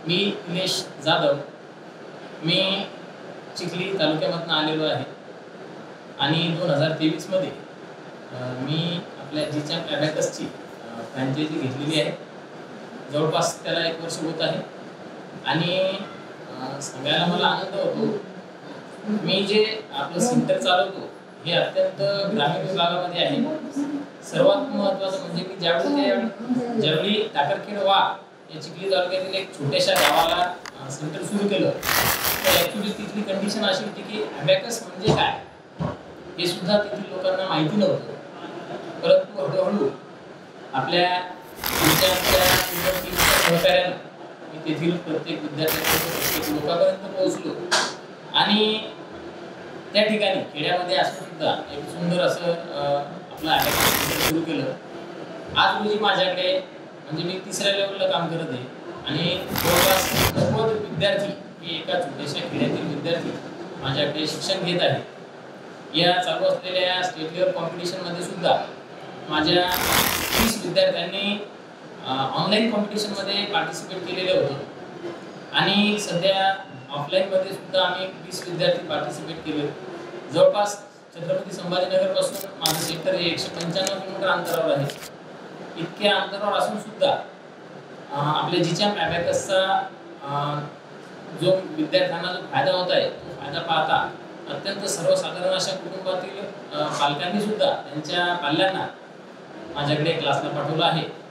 मी निलेश जाधव, मी चिखली तालुक्यामधून आलेलो आहे आणि 2023 मध्ये मी आपल्या जीचॅम्प ॲबॅकसची फ्रँचायझी घेतलेली आहे। जवळपास त्याला 1 वर्ष होत आहे आणि सांगायला मला आनंद होतो, मी जे आपलं सेंटर चालवतो हे अत्यंत ग्रामीण विभागामध्ये आहे। सर्वात महत्त्वाचं म्हणजे मी ज्यावेळी टाकरखेड वाघ या चिखली तालुक्यातील एक छोट्याशा गावाला सेंटर सुरू केलं, तर ॲक्च्युली तिथली कंडिशन अशी होती की ॲबॅकस म्हणजे काय हे सुद्धा तेथील लोकांना माहिती नव्हतं। परंतु हळूहळू आपल्या सहकार्यानं मी तेथील प्रत्येक विद्यार्थ्यांपर्यंत, प्रत्येक लोकांपर्यंत पोहोचलो आणि त्या ठिकाणी खेड्यामध्ये असून सुद्धा एक सुंदर असं आपलं ॲबॅकस सेंटर सुरू केलं। आज रोजी माझ्याकडे म्हणजे मी 3ऱ्या लेवलला काम करत आहे आणि जवळपास 90 विद्यार्थी हे एका छोट्याशा खेड्यातील विद्यार्थी माझ्याकडे शिक्षण घेत आहेत। या चालू असलेल्या स्टेट लेवल कॉम्पिटिशनमध्ये सुद्धा माझ्या 30 विद्यार्थ्यांनी ऑनलाईन कॉम्पिटिशनमध्ये पार्टिसिपेट केलेलं होतं आणि सध्या ऑफलाईनमध्ये सुद्धा आम्ही 20 विद्यार्थी पार्टिसिपेट केले। जवळपास छत्रपती संभाजीनगरपासून माझं सेक्टर हे 195 किलोमीटर अंतरावर आहे। इतक्या अंतरावर असून सुद्धा आपल्या जीचॅम्प ॲबॅकसचा जो विद्यार्थ्यांना जो फायदा होत आहे तो फायदा पाहता अत्यंत सर्वसाधारण अशा कुटुंबातील पालकांनी सुद्धा त्यांच्या पाल्यांना माझ्याकडे क्लासला पाठवलं आहे।